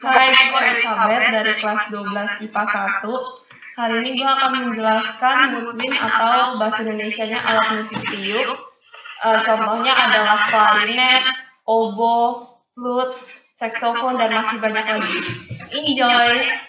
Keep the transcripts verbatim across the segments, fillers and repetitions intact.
Hai, gue Elizabeth dari kelas dua belas I P A satu. Hari ini gue akan menjelaskan woodwind atau bahasa Indonesianya alat musik tiup. Uh, contohnya adalah klarinet, oboe, flute, saksofon, dan masih banyak lagi. Enjoy!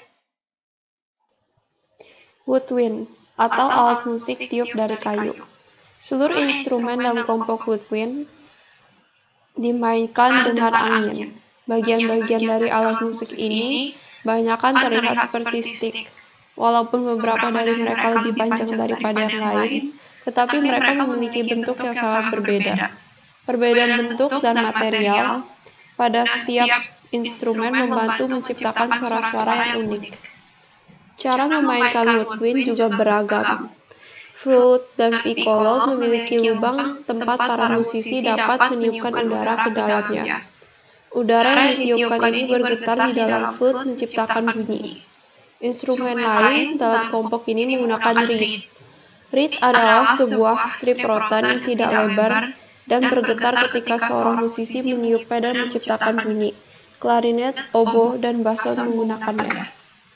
Woodwind atau alat musik tiup dari kayu. Seluruh instrumen dalam kelompok woodwind dimainkan dengan angin. Bagian-bagian dari alat musik ini banyakkan terlihat seperti stick. Walaupun beberapa dari mereka lebih panjang daripada yang lain, tetapi mereka memiliki bentuk yang sangat berbeda. Perbedaan bentuk dan material pada setiap instrumen membantu menciptakan suara-suara yang unik. Cara memainkan woodwind juga beragam. Flute dan piccolo memiliki lubang tempat para musisi dapat meniupkan udara ke dalamnya. Udara yang ditiupkan ini bergetar di dalam flute menciptakan bunyi. Instrumen lain dalam kelompok ini menggunakan reed. Reed adalah sebuah strip rotan yang tidak lebar dan bergetar ketika seorang musisi meniupnya dan menciptakan bunyi. Klarinet, oboe, dan bason menggunakannya.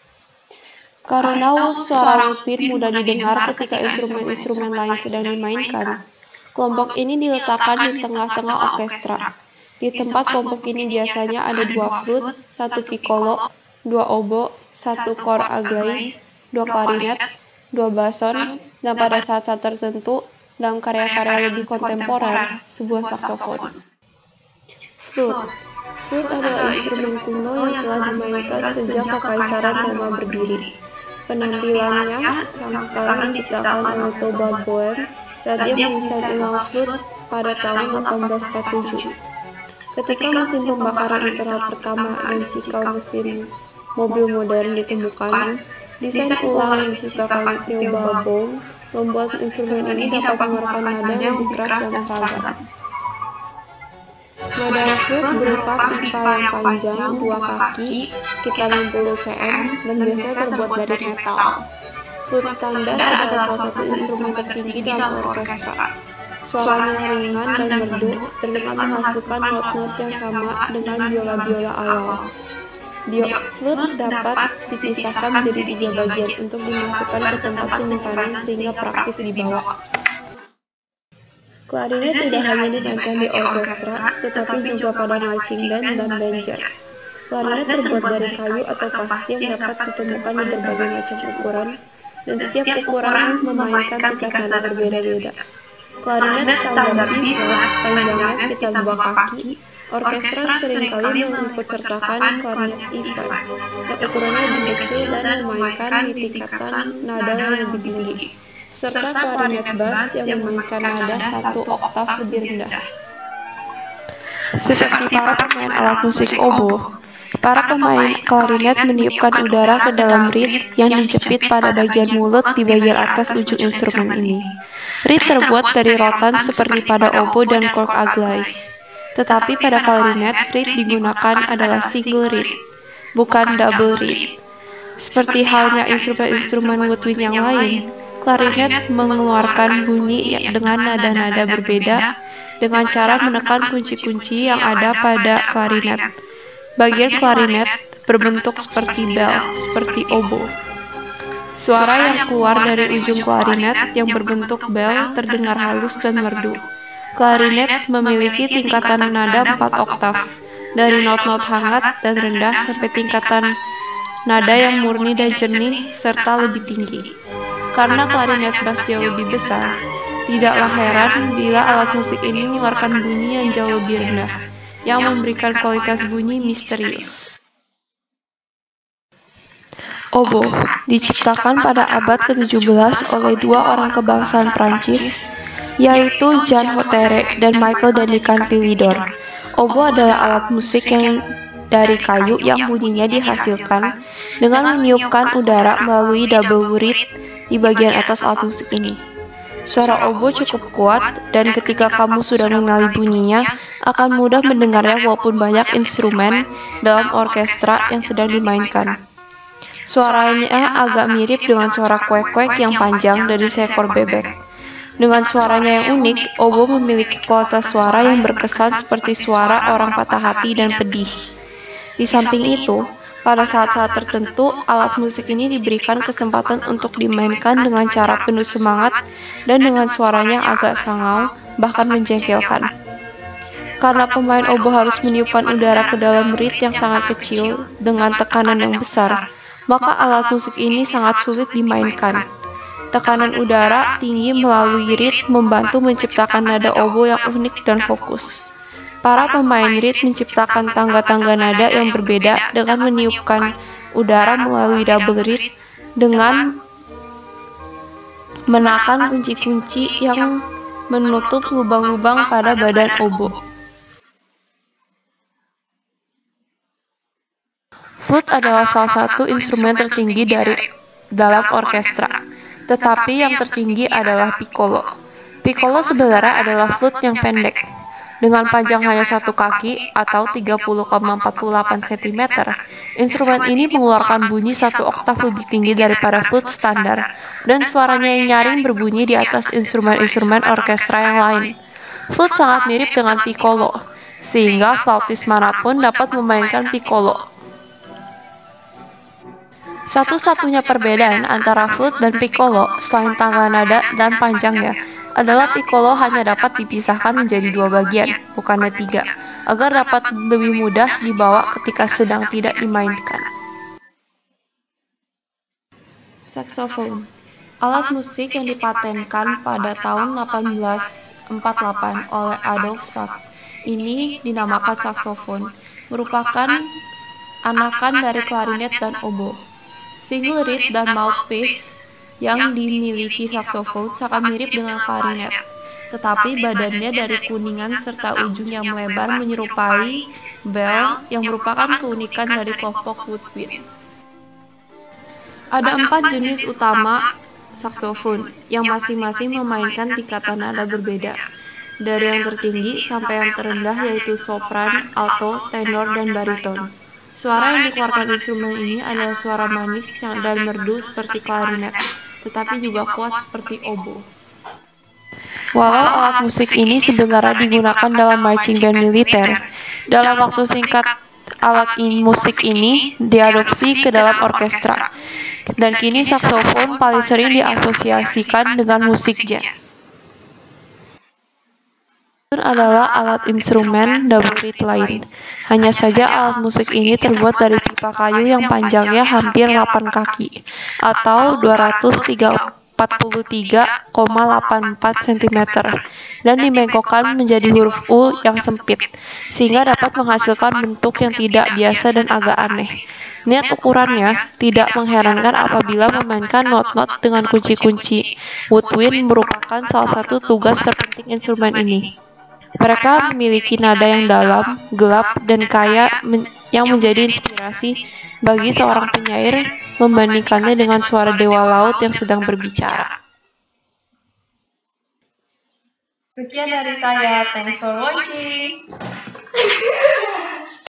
Karena suara woodwind mudah didengar ketika instrumen-instrumen lain sedang dimainkan, kelompok ini diletakkan di tengah-tengah orkestra. Di tempat kelompok ini biasanya ada dua flute, satu piccolo, dua oboe, satu cor aglaé, dua klarinet, dua bason, dan pada saat-saat tertentu, dalam karya-karya lebih kontemporer, sebuah saksofon. Flute. Flute adalah instrumen kuno yang telah dimainkan sejak Kekaisaran Roma berdiri. Penampilannya sama sekali diciptakan oleh Theobald Boehm saat dia mendesain ulang flute pada tahun delapan belas empat puluh tujuh. Ketika mesin pembakaran internal pertama dan cikal mesin mobil modern ditemukan, desain ulang yang diciptakan Theobald Boehm membuat instrumen ini dapat mengeluarkan nada yang lebih keras dan seragam. Nada flute berupa pipa yang panjang dua kaki, sekitar enam puluh sentimeter, dan biasanya terbuat dari metal. Flute standar adalah salah satu instrumen tertinggi dalam orkestra. Suaranya ringan dan merdu, dengan menghasilkan not-not yang sama dengan biola-biola awal. Bio flute dapat dipisahkan menjadi tiga bagian untuk dimasukkan ke tempat penyimpanan sehingga praktis dibawa. Klarinet tidak hanya dimainkan di orkestra, tetapi juga pada marching band dan band jazz. Klarinet terbuat dari kayu atau pasti yang dapat ditemukan di berbagai macam ukuran, dan setiap ukuran memainkan tingkat nada berbeda-beda. Klarinet standar B flat, panjangnya sekitar dua kaki. Orkestra seringkali mengikutsertakan klarinet E flat, yang ukurannya lebih kecil dan memainkan di tingkatan nada yang lebih tinggi, serta klarinet bass yang memainkan nada satu oktav lebih rendah. Seperti para pemain alat musik oboe, para pemain klarinet meniupkan udara ke dalam reed yang dijepit pada bagian mulut di bagian atas ujung instrumen ini. Reed terbuat dari rotan seperti pada oboe dan cor aglaé. Tetapi pada klarinet, reed digunakan adalah single reed, bukan double reed. Seperti halnya instrumen-instrumen woodwind yang lain, klarinet mengeluarkan bunyi dengan nada-nada berbeda dengan cara menekan kunci-kunci yang ada pada klarinet. Bagian klarinet berbentuk seperti bell, seperti oboe. Suara yang keluar dari ujung klarinet yang berbentuk bell terdengar halus dan merdu. Klarinet memiliki tingkatan nada empat oktav, dari not-not hangat dan rendah sampai tingkatan nada yang murni dan jernih serta lebih tinggi. Karena klarinet bass jauh lebih besar, tidaklah heran bila alat musik ini mengeluarkan bunyi yang jauh lebih rendah, yang memberikan kualitas bunyi misterius. Oboe diciptakan pada abad ke tujuh belas oleh dua orang kebangsaan Prancis, yaitu Jean Hautere dan Michael Danican Philidor. Oboe adalah alat musik yang dari kayu yang bunyinya dihasilkan dengan meniupkan udara melalui double reed di bagian atas alat musik ini. Suara oboe cukup kuat, dan ketika kamu sudah mengenali bunyinya, akan mudah mendengarnya walaupun banyak instrumen dalam orkestra yang sedang dimainkan. Suaranya agak mirip dengan suara kuek-kuek yang panjang dari seekor bebek. Dengan suaranya yang unik, oboe memiliki kualitas suara yang berkesan seperti suara orang patah hati dan pedih. Di samping itu, Pada saat-saat tertentu, alat musik ini diberikan kesempatan untuk dimainkan dengan cara penuh semangat dan dengan suaranya agak sangau, bahkan menjengkelkan. Karena pemain oboe harus meniupkan udara ke dalam reed yang sangat kecil dengan tekanan yang besar, maka alat musik ini sangat sulit dimainkan. Tekanan udara tinggi melalui reed membantu menciptakan nada oboe yang unik dan fokus. Para pemain reed menciptakan tangga-tangga nada yang berbeda dengan meniupkan udara melalui double reed dengan menekan kunci-kunci yang menutup lubang-lubang pada badan oboe. Flute adalah salah satu instrumen tertinggi dari dalam orkestra, tetapi yang tertinggi adalah piccolo. Piccolo sebenarnya adalah flute yang pendek, dengan panjang hanya satu kaki atau tiga puluh koma empat delapan sentimeter. Instrumen ini mengeluarkan bunyi satu oktav lebih tinggi daripada flute standar, dan suaranya yang nyaring berbunyi di atas instrumen-instrumen orkestra yang lain. Flute sangat mirip dengan piccolo, sehingga flautis manapun dapat memainkan piccolo. Satu-satunya perbedaan antara flute dan piccolo, selain tangga nada dan panjangnya, adalah piccolo hanya dapat dipisahkan menjadi dua bagian, bukannya tiga, agar dapat lebih mudah dibawa ketika sedang tidak dimainkan. Saxophone, alat musik yang dipatenkan pada tahun delapan belas empat puluh delapan oleh Adolphe Sax. Ini dinamakan saxophone, merupakan anakan dari klarinet dan oboe. Single reed dan mouthpiece yang dimiliki saksofon sangat mirip dengan klarinet, tetapi badannya dari kuningan serta ujung yang melebar menyerupai bell yang merupakan keunikan dari kelompok woodwind. Ada empat jenis utama saksofon yang masing-masing memainkan tingkatan nada berbeda, dari yang tertinggi sampai yang terendah yaitu sopran, alto, tenor, dan bariton. Suara yang dikeluarkan instrumen ini adalah suara manis dan merdu seperti klarinet, tetapi juga kuat seperti oboe. Walau alat musik ini sebenarnya digunakan dalam marching band militer, dalam waktu singkat alat in musik ini diadopsi ke dalam orkestra, dan kini saksofon paling sering diasosiasikan dengan musik jazz. Adalah alat instrumen double reed lain. Hanya saja alat musik ini terbuat dari pipa kayu yang panjangnya hampir delapan kaki atau dua ratus empat puluh tiga koma delapan empat sentimeter dan dibengkokkan menjadi huruf U yang sempit sehingga dapat menghasilkan bentuk yang tidak biasa dan agak aneh. Niat ukurannya tidak mengherankan apabila memainkan not-not dengan kunci-kunci. Woodwind merupakan salah satu tugas terpenting instrumen ini. Mereka memiliki nada yang dalam, gelap, dan kaya men yang menjadi inspirasi bagi seorang penyair membandingkannya dengan suara dewa laut yang sedang berbicara. Sekian dari saya, thanks for watching.